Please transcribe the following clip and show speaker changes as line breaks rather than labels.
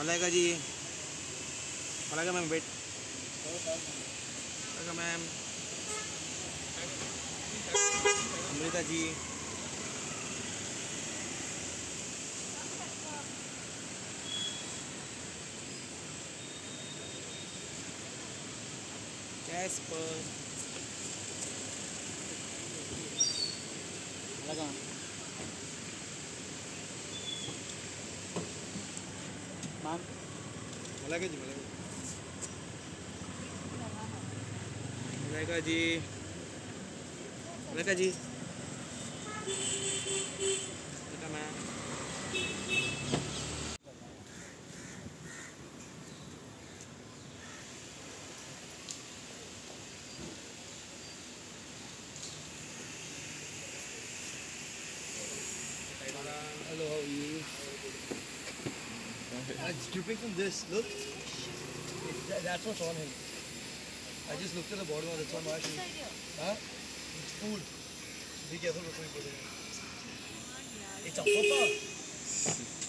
Malaika ji, Malaika ma'am wait, Malaika ma'am, Amrita ji, Casper, Malaika ma'am, Malaika ji, Malaika ji, Malaika ji, Malaika ma'am,
hello, how are you? It's dripping from this. Look, that's what's on him. I just looked at the bottom of it. That's on my shoe. Huh? It's food. Be careful before you put it in. It's a papa.